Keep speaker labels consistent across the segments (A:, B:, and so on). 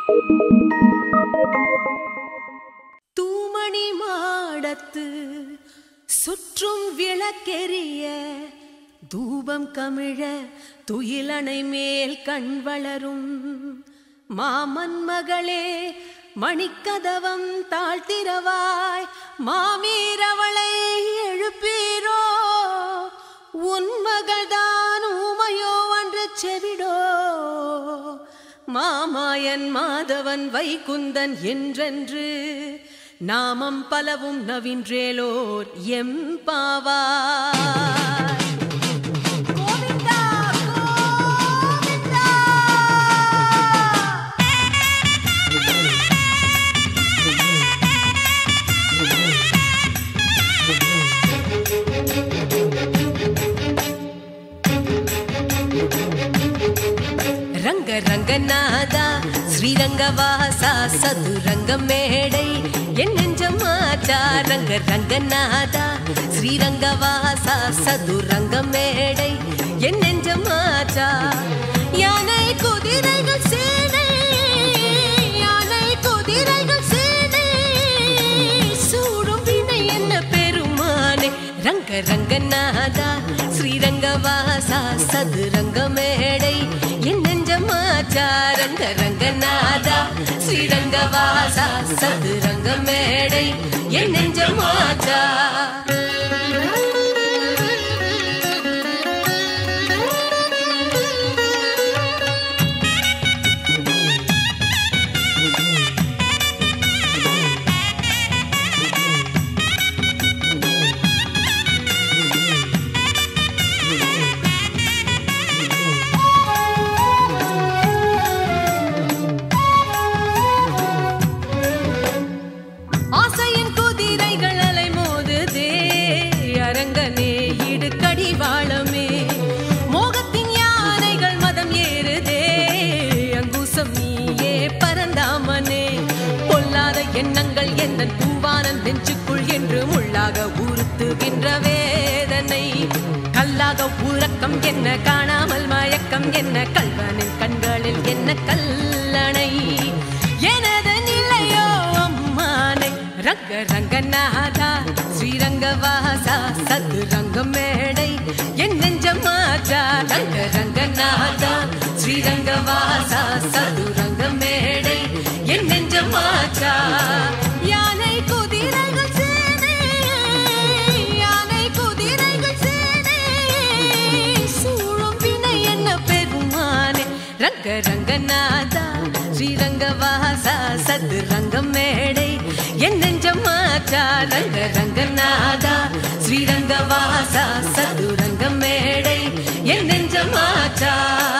A: தூமணி மாடத்து சுற்றும் விளக்கெரிய தூபம் கமிழ துயிலணை மேல் கண் வளரும் மாமன் மகளே மணிக்கதவம் தாழ்த்திரவாய் மாவீரவளை எழுப்பீரோ உன் மகள்தான் ஊமையோ அன்று செவிடோ மாமாயன் மாதவன் வைகுந்தன் என்றென்று நாமம் பலவும் நவின்றேலோர் எம்பாவாய் ரங்க ரங்கநாதா ஸ்ரீரங்கவாசா சதுரங்க மேடை என் நெஞ்சமாச்சா ரங்க ரங்கநாதா ஸ்ரீரங்கவாசா சதுரங்க மேடை என் நெஞ்சமாச்சா யானை குதிரைகள் சேனை யானை குதிரைகள் சேனை சூடும் வினை என்ன பெருமானே ரங்க ரங்கநாதா ஸ்ரீரங்கவாசா சதுரங்க மேடை என் நெஞ்சமாச்சா ரங்க ரங்கநாதா ஸ்ரீரங்கவாசா சதுரங்க மேடை என் நெஞ்சமாச்சா எண்ணங்கள் என்ன பூவானன் நெஞ்சுக்குள் என்று முள்ளாக ஊறுத்துகின்ற வேதனை கல்லாக உறக்கம் என்ன காணாமல் மயக்கம் என்ன கல்வனின் கண்களில் என்ன கல்லணை எனது நிலையோ அம்மானை ரங்க ரங்கநாதா ஸ்ரீரங்கவாசா சதுரங்க மேடை என் நெஞ்சமாச்சா ரங்க ரங்கநாதா ஸ்ரீரங்கவாசா சதுரங்க மேடை என் நெஞ்சமாச்சா யானை குதிரைகள் சேனை யானை குதிரைகள் சேனை சூழும் வினை என்ன பெருமானே ரங்க ரங்கநாதா ஸ்ரீரங்கவாசா சதுரங்க மேடை என் நெஞ்சமாச்சா ரங்க ரங்கநாதா ஸ்ரீரங்கவாசா சதுரங்க மேடை என் நெஞ்சமாச்சா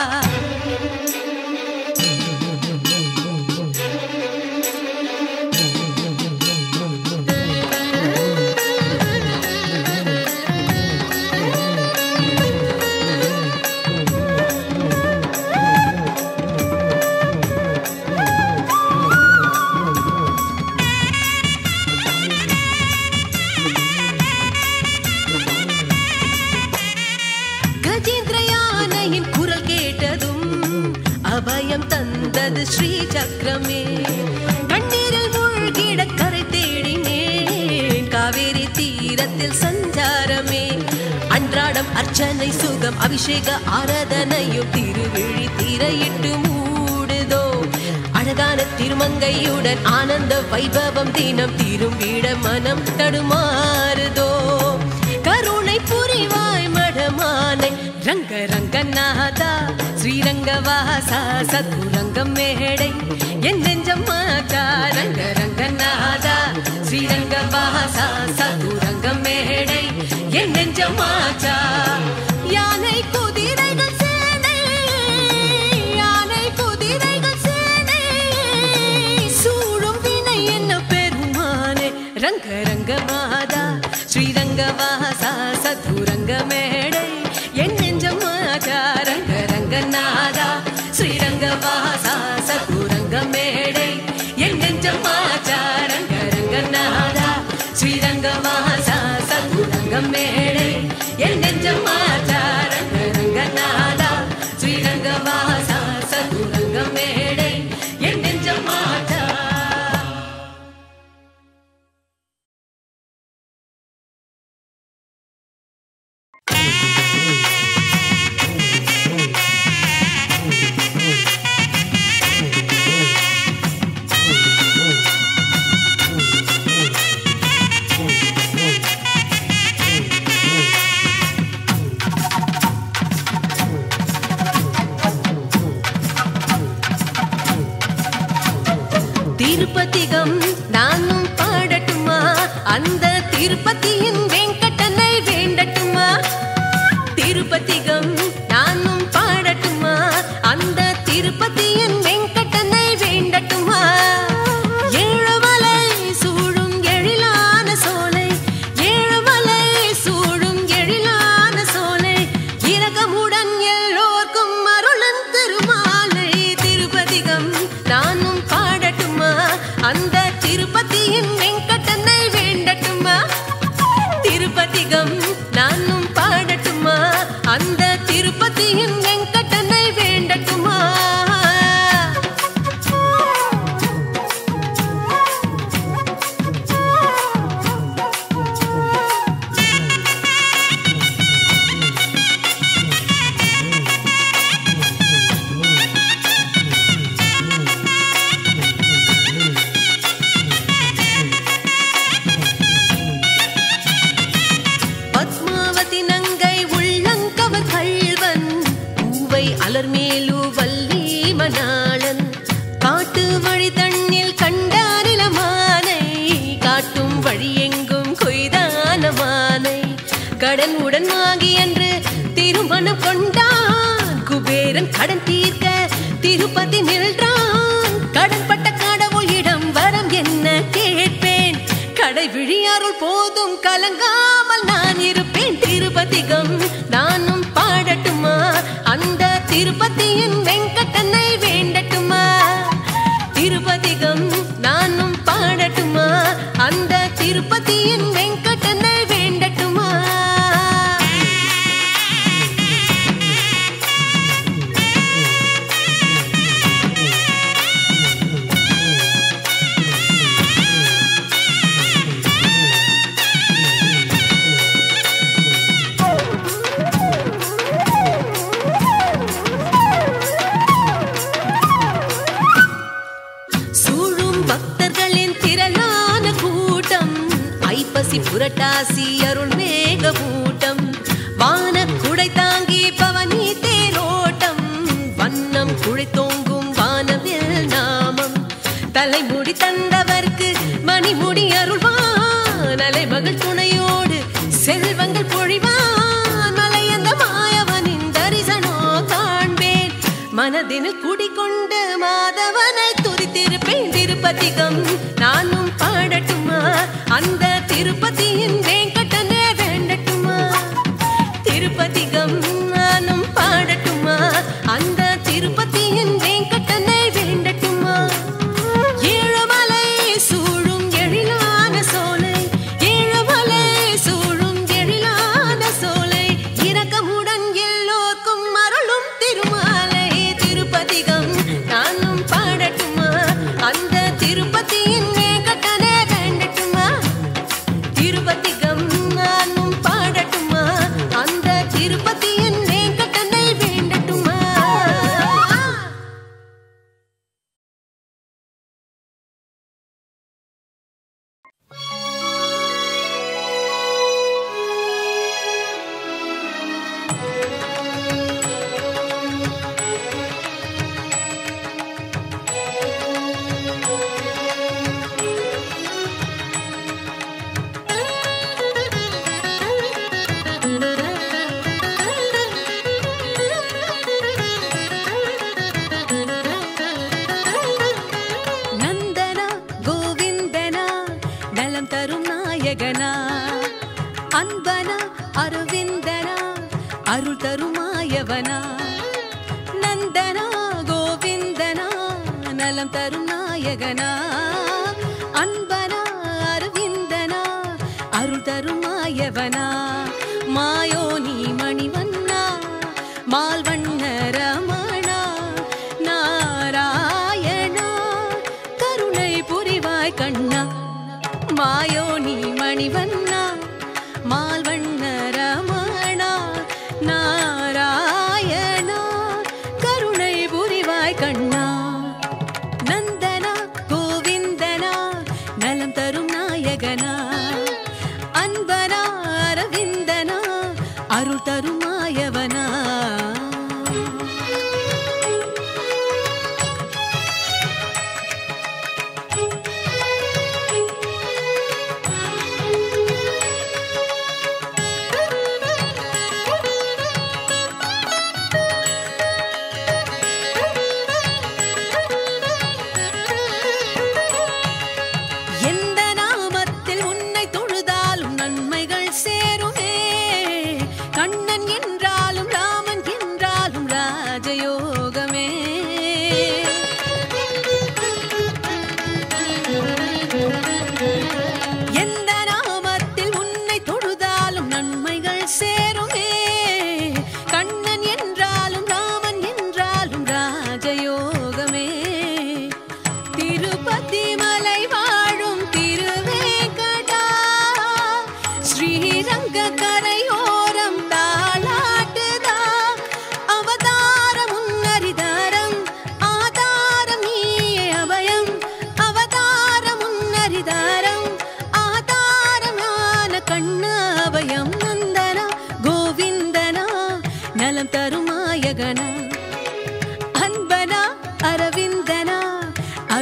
A: அபயம் தந்தது ஸ்ரீ சக்கரமே கண்ணீரில் மூழ்கிட கரை தேடினேன் காவேரி தீரத்தில் சஞ்சாரமே அன்றாடம் அர்ச்சனை சுகம் அபிஷேக ஆராதனையும் திருவிழி திரையிட்டு மூடுதோ அழகான திருமங்கையுடன் ஆனந்த வைபவம் தினம் திரும்பிட மனம் தடுமாறுதோ கருணை புரிவாய் மடமானை ரங்க ரங்கநாதா ஸ்ரீரங்கவாசா சதுரங்க மேடை என் நெஞ்சமாச்சா ரங்க ரங்கநாதா ஸ்ரீரங்கவாசா சதுரங்க மேடை என் நெஞ்சமாச்சா யானை குதிரைகள் சேனை யானை குதிரைகள் சேனை சூழும் வினை என்ன பெருமானே ரங்க ரங்கநாதா ஸ்ரீரங்கவாசா சதுரங்க மேடை என் நெஞ்சமாச்சா ரங்க ரங்கநாதா ஸ்ரீரங்கவாசா சதுரங்க மேடை என் நெஞ்சமாச்சா ரங்க ரங்கநாதா ஸ்ரீரங்கவாசா சதுரங்க மேடை என் நெஞ்சமாச்சா ரங்க ரங்கநாதா ஸ்ரீரங்கவாசா சதுரங்க மேடை என் நெஞ்சம் திருப்பதிகம் நானும் பாடட்டுமா, அந்த திருப்பதியின் வெங்கடனை வேண்டட்டுமா. திருப்பதிகம் நானும் பாடட்டுமா, அந்த திருப்பதியின் வெங்கடனை வேண்டட்டுமா. ஏழுமலை சூழும் எழிலான சோலை, ஏழுமலை சூழும் எழிலான சோலை, இரக்கமுடன் எல்லோர்க்கும் அருளன் திருமாலை. திருப்பதிகம் நானும் பாடட்டுமா, அந்த திருப்பதியின் வெங்கடனை வேண்டட்டுமா. திருப்பதிகம் நானும் பாடட்டுமா, அந்த திருப்பதியின் வெங்கடனை வேண்டட்டுமா. பத்மாவதி நங்கை உள்ளங்கவர் கள்வன், பூவை அலர்மேலு வள்ளி மணாளன், காட்டு வழி தண்ணில் கண்டானிலமானை, காட்டும் வழி எங்கும் கொய்தான மானை, கடன் உடன் வாங்கி என்று திருமணம் கொண்டான், குபேரன் கடன் தீர்க்க திருப்பதி நின்றான். கடன்பட்ட கடவுள் இடம் வரம் என்ன கேட்பேன், கடை விழி அருள் போதும் கலங்காமல் நான் இருப்பேன். திருப்பதிகம் நானும் பாடட்டுமா, அந்த திருப்பதியின் வெங்கடனை வேண்டட்டுமா. திருப்பதிகம் நானும் பாடட்டுமா, அந்த திருப்பதியின் வெங்கடனை வேண்டட்டுமா. சூழும் பக்தர்களின் திரளான கூட்டம், ஐப்பசி புரட்டாசி அருள் மேக கூட்டம், வான குடை தாங்கி பவனி தேரோட்டம், வண்ணம் குழை தோங்கும் வானவில் நாமம், தலைமுடி தந்தவர்க்கு மணிமுடி அருள்வான், அலைமகள் துணையோடு செல்வங்கள் பொழிவான், மலையந்த மாயவனின் தரிசனோ காண்பேன், மனதினில் குடிகொண்டு மாதவனை துதித்திருப்பேன். திருப்பதிகம் நானும் பாடட்டுமா, அந்த திருப்பதியின் வெங்கடனே வேண்டட்டுமா. திருப்பதிகம் நானும் பாடட்டுமா, அந்த திருப்பதியின் வெங்கடனை வேண்டட்டுமா. ஏழுமலை சூழும் எழிலான சோலை, ஏழுமலை சூழும் எழிலான சோலை, இரக்கமுடன் எல்லோர்க்கும் அருளும் திருமாலை. திருப்பதிகம் நானும் பாடட்டுமா, அந்த திருப்பதியின் வெங்கடனை வேண்டட்டுமா. திருப்பதிகம் நானும் பாடட்டுமா, அந்த திருப்பதியின் வெங்கடனை வேண்டட்டுமா. நந்தனா கோவிந்தனா நலம் தரும் நாயகனா, அன்பனா அரவிந்தனா அருள் தரும் மாயவனா. நந்தனா கோவிந்தனா நலம் தரும் நாயகனா, அன்பனா அரவிந்தனா அருள் தரும் மாயவனா. மாயோனி மணிவண்ணா மால்வண்ண ரமணா, நாராயணா கருணை புரிவாய் கண்ணா. மாயோனி மணிவண்ணா மால்வண்ண ரமணா, நாராயணா கருணை புரிவாய் கண்ணா. நந்தனா கோவிந்தனா நலம் தரும் நாயகனா, அன்பனா அரவிந்தனா அருள் தரும் மாயவனா.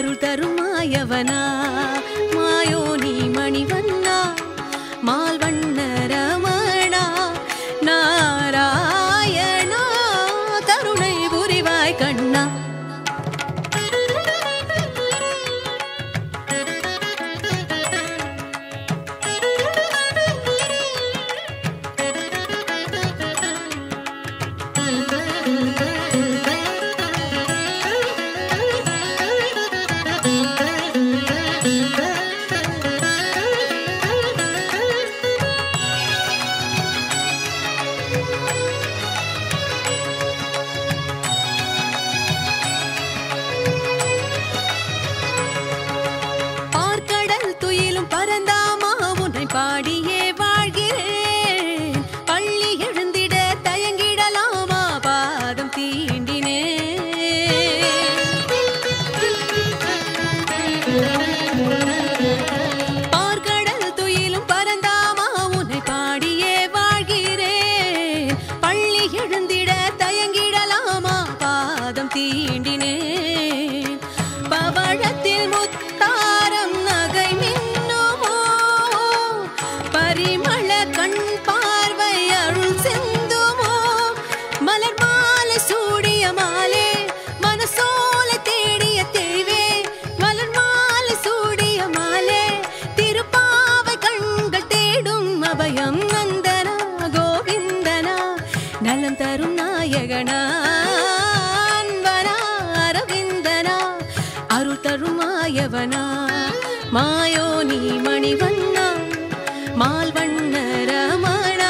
A: அருள் தரும் மாயவனா மாயோனி மணிவண்ணா மால்வண்ண ரமணா நாராயணா கருணை புரிவாய் கண்ணா. பாடியே வாழ்கிறேன் பள்ளி எழுந்திட தயங்கிடலாமா பாதம் தீண்டினே. பார்க்கடல் துயிலும் பரந்தாமா உன்னை பாடியே வாழ்கிறேன் பள்ளி எழுந்திட தயங்கிடலாமா பாதம் தீண்டினே. பவழத்தில் முத்தாரம் நகை பரிமள கண் பார்வை அருள் செந்துமோ மலர் மாலை சூடிய மாலே மனசோல தேடிய தேவே மலர் மாலை சூடிய மாலே திருப்பாவை கண்கள் தேடும் அபயம் நந்தனா கோவிந்தனா நலம் தரும் நாயகனா அன்பனா அரவிந்தனா அருள் தரும் மாயவனா மாயோனி மணிவண்ணா மால்வண்ண ரமணா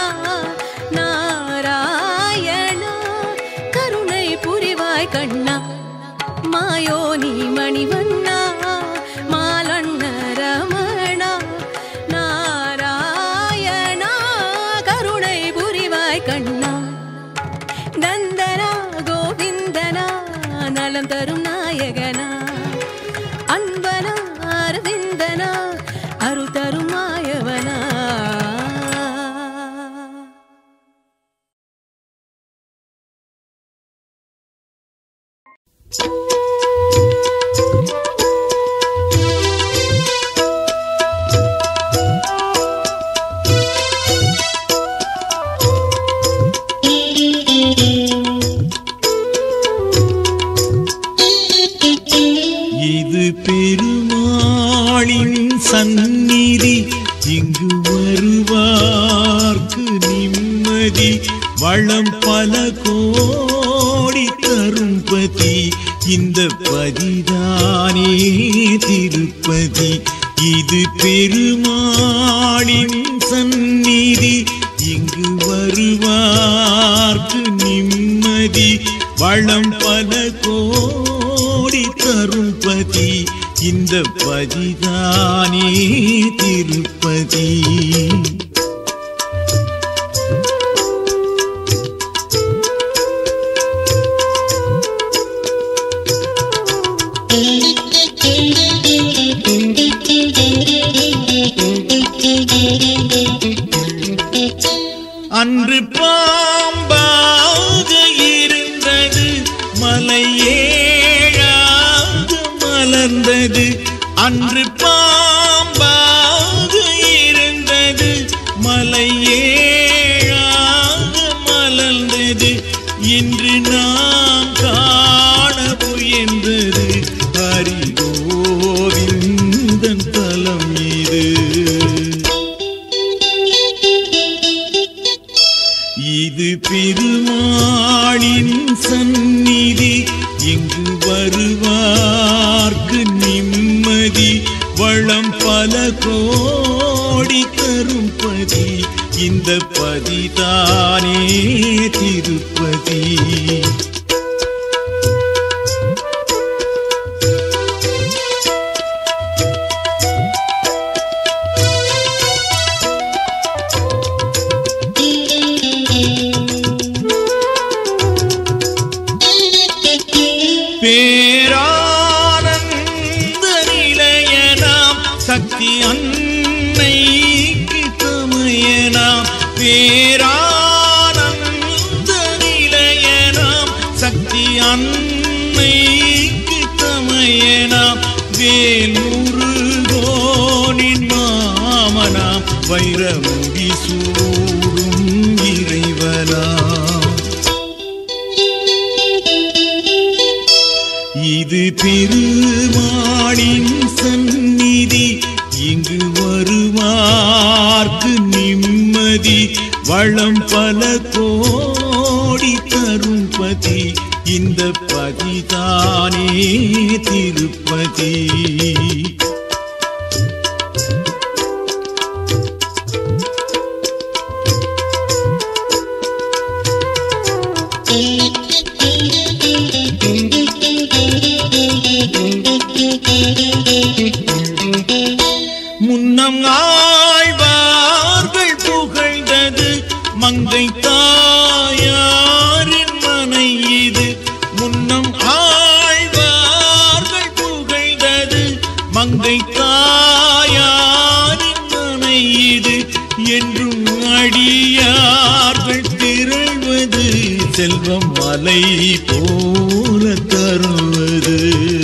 A: நாராயணா கருணை புரிவாய் கண்ணா. மாயோனி மணிவண்ணா மால்வண்ண ரமணா நாராயணா கருணை புரிவாய் கண்ணா. நந்தனா கோவிந்தனா நலம் தரும் நாயகனா அன்பனா அரவிந்தனா அருள் தரும் மாயவனா.
B: இது பெருமாளின் சந்நிதி இங்கு வருவார்க்கு நிம்மதி வளம் பல கோடி தரும்பதி இந்த பதிதானே திருப்பதி. இது பெருமாளின் சந்நிதி இங்கு வருவார்க்கு நிம்மதி வளம் பல கோடி தரும்பதி இந்த பதிதானே திருப்பதி. அன்று பாம்பாக இருந்தது மலையேழாக மலர்ந்தது. அன்று பாம்பாக இருந்தது மலையேழாக மலர்ந்தது. இன்று நாம் காண முயன்றது ஹரிகோவிந்தன் தலம் இது. இது பெருமாளின் சந்நிதி இங்கு வருவார்க்கு நிம்மதி வளம் பல கோடி தரும்பதி இந்த பதிதானே திருப்பதி. பேரானந்த நிலையனாம் சக்தி அன்னைக்கு தமையனாம். பேரானந்த நிலையனாம் சக்தி அன்னைக்கு தமையனாம். வேல் முருகோனின் மாமனாம் வைரமுடி சூடும் இறைவனாம். இது பெருமாளின் சந்நிதி, இங்கு வருவார்க்கு நிம்மதி, வளம் பல கோடி தரும் பதி, இந்த பதிதானே திருப்பதி. முன்னம் ஆழ்வார்கள் புகழ்ந்தது மங்கை தாயாரின் மனை இது. முன்னம் ஆழ்வார்கள் புகழ்ந்தது மங்கை தாயாரின் மனை இது. என்றும் அடியார்கள் திரள்வது செல்வம் மலை போல தருவது.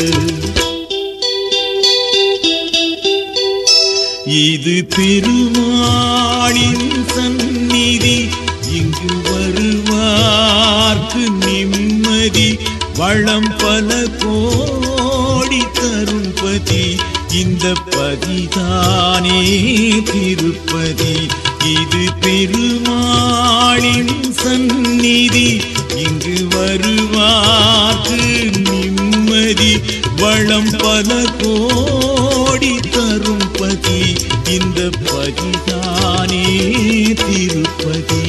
B: இது பெருமாளின் சந்நிதி, இங்கு வருவார்க்கு நிம்மதி, வளம் பல கோடி தரும் பதி, இந்த பதிதானே திருப்பதி. இது பெருமாளின் சந்நிதி, இங்கு வருவார்க்கு நிம்மதி, வளம் பல கோடி தரும் பதி, இந்த பதிதானே திருப்பதி.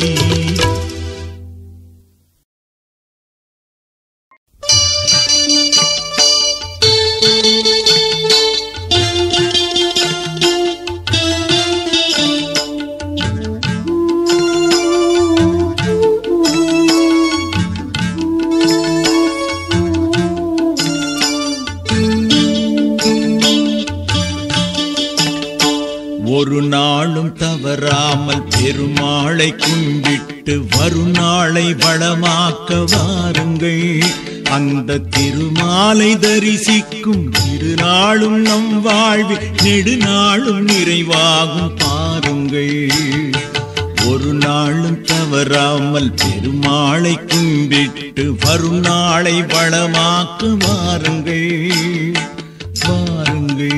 B: ஒரு நாளும் தவறாமல் பெருமாளை கும்பிட்டு வருநாளை வளமாக்க வாருங்கள். அந்த திருமாலை தரிசிக்கும் திருநாளும் நம் வாழ்வில் நெடுநாளும் நிறைவாகும் பாருங்கள். ஒரு நாளும் தவறாமல் பெருமாளை கும்பிட்டு வருநாளை வளமாக்க வாருங்கள், வாருங்கள்.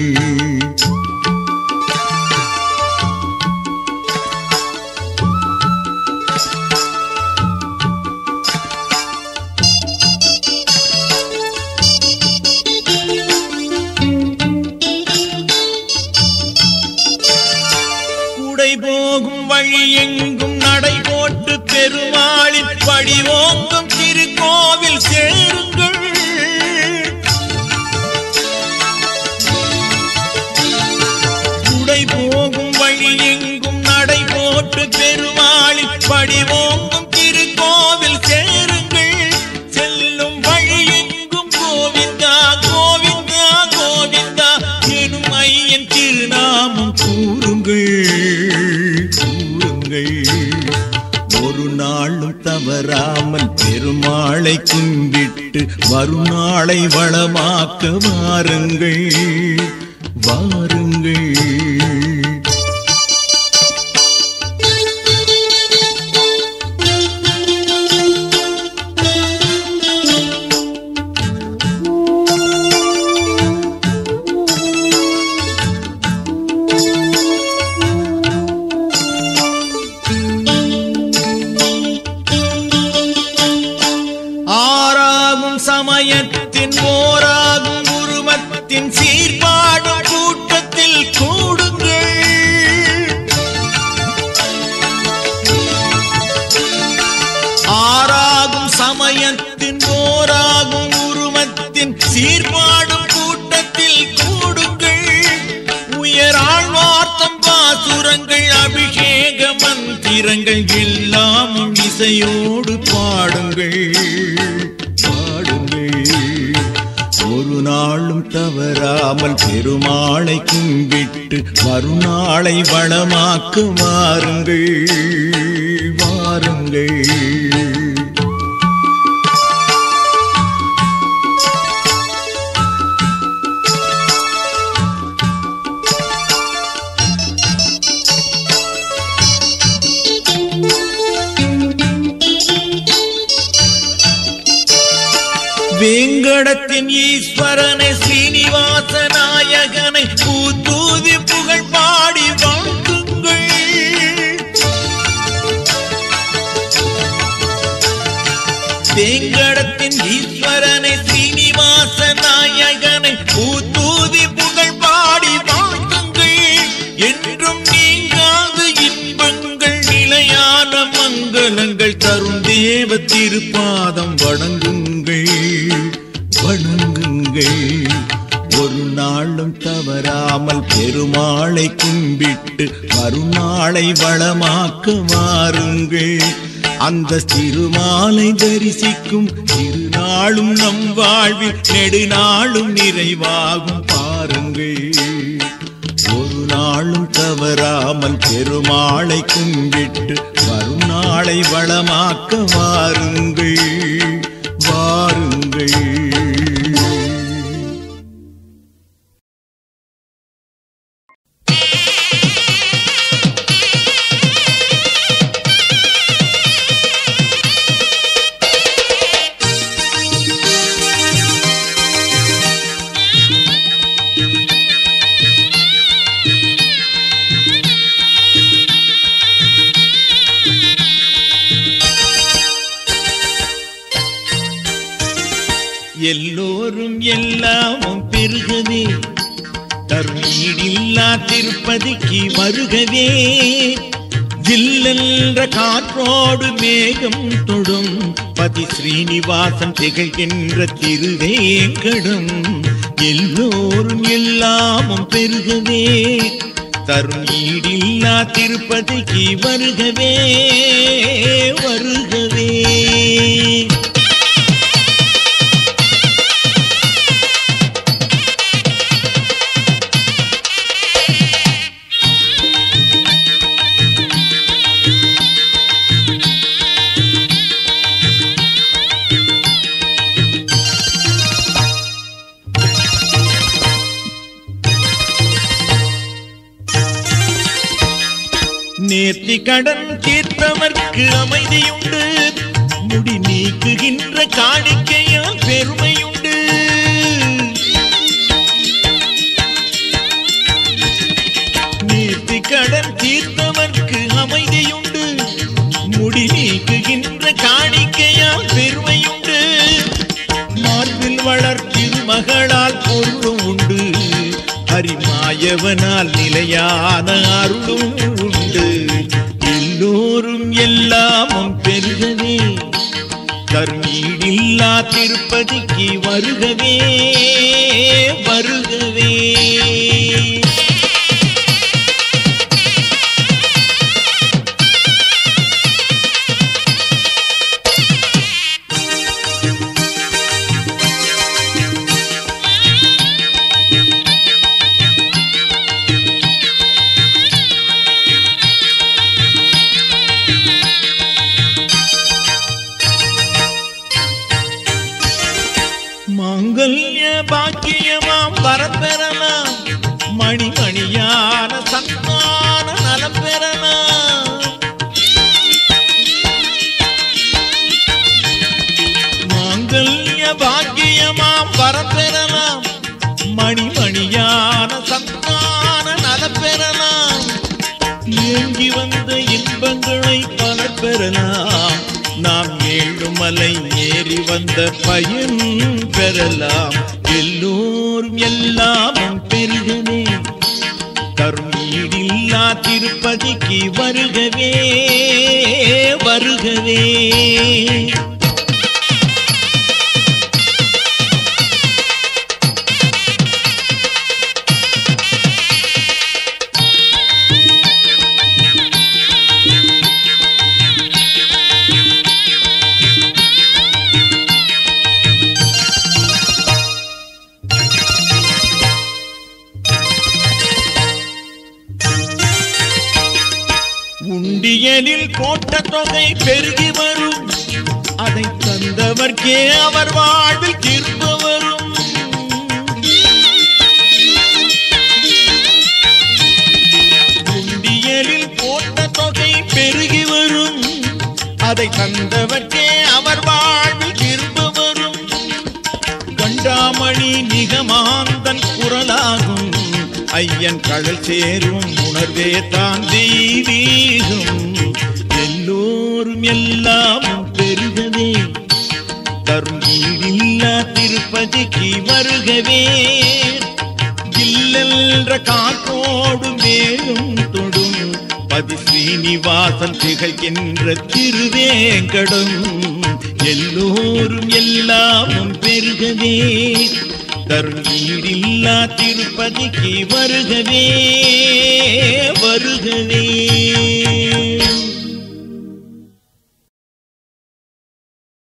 B: போகும் வழி எங்கும் நடை போட்டு பெருமாளின் படிவோங்கும் திருக்கோவில் சேருங்கள். குடை போகும் வழி எங்கும் நடை போட்டு பெருமாளின் படிவோங்கும் திருக்கோவில் சேருங்கள். செல்லும் வழி எங்கும் கோவிந்தா கோவிந்தா கோவிந்தா எனும் ஐயன் திருநாமம் கூறுங்கள். ஒரு நாளும் தவறாமல் பெருமாளை கும்பிட்டு வருநாளை வளமாக்க வாருங்கள், வாருங்கள். சமயத்தின் ஓராகும் உருவத்தின் சீர்பாடும் கூட்டத்தில் கூடுங்கள். ஆறாகும் சமயத்தின் ஓராகும் உருவத்தின் சீர்பாடும் கூட்டத்தில் கூடுங்கள். உயராழ்வார்த்தம் பாசுரங்கள் அபிஷேக மந்திரங்கள் எல்லாம் இசையோடு பாடுங்கள். ஒரு நாளும் தவறாமல் பெருமாளை கும்பிட்டு வருநாளை வளமாக்க வாருங்கள், வாருங்கள். திருப்பாதம் வணங்குங்கள் வணங்குங்கள். ஒரு நாளும் தவறாமல் பெருமாளை கும்பிட்டு மறுநாளை வளமாக்க வாருங்கள். அந்த திருமாலை தரிசிக்கும் திருநாளும் நம் வாழ்வில் நெடுநாளும் நிறைவாகும் பாருங்கள். ஒரு நாளும் தவறாமல் பெருமாளை கும்பிட்டு மறுநாளை வளமாக்க வாருங்கள் வாருங்கள். எல்லோரும் எல்லாமும் பெருகவே தருணீடில்லா திருப்பதிக்கு வருகவே. ஜில்லென்ற காற்றோடு மேகம் தொடும் பதி ஸ்ரீனிவாசன் திகழ்கின்ற திருவேங்கடம். எல்லோரும் எல்லாமும் பெருகவே தருணீடில்லா திருப்பதிக்கு வருகவே வருகவே. நேர்த்தி கடன் தீர்த்தவர்க்கு அமைதியுண்டு, முடி நீக்குகின்ற காணிக்கையால் பெருமையுண்டு. நேர்த்தி கடன் தீர்த்தவர்க்கு அமைதியுண்டு, முடி நீக்குகின்ற காணிக்கையால் பெருமையுண்டு. மார்பில் வளர் திருமகளால் பொருளும் உண்டு, அரிமாயவனால் நிலையான அருளும் உண்டு. எல்லோரும் எல்லாமும் பெருகவே கருணீடில்லா திருப்பதிக்கு வருகவே வருகவே. மாங்கல்ய பாக்கியமாம் வரப்பெறலாம், மணிமணியான சந்தான நலம் பெறலாம். மாங்கல்ய பாக்கியமாம் வரப்பெறலாம், மணிமணியான சந்தான நலம் பெறலாம். ஏங்கி வந்த இன்பங்களை பல பெறலாம், நாம் ஏழுமலை ஏறி வந்த பயன் பெறலாம். எல்லோரும் எல்லாமும் பெருகவே கருணீடில்லா திருப்பதிக்கு வருகவே வருகவே. உண்டியலில் போட்ட தொகை பெருகி வரும், அதை தந்தவர்க்கே அவர் வாழ்வில் திரும்ப வரும். உண்டியலில் போட்ட தொகை பெருகி வரும், அதை தந்தவர்க்கே அவர் வாழ்வில் திரும்ப வரும். கண்டாமணி நிகமாந்தன் குரலாகும், ஐயன் கடல் சேரும் உணர்வே தான் தெய்வீகம். எல்லோரும் எல்லாமும் பெருகவே கருணீடில்லா திருப்பதிக்கு வருகவே. இல்லென்ற காற்றோடு மேலும் தொடும் பதி ஸ்ரீனிவாசன் திகழ்கின்ற திருவேங்கடம். எல்லோரும் எல்லாமும் பெருகவே தரும் ஈடில்லா திருப்பதிக்கு வருகவே வருகவே.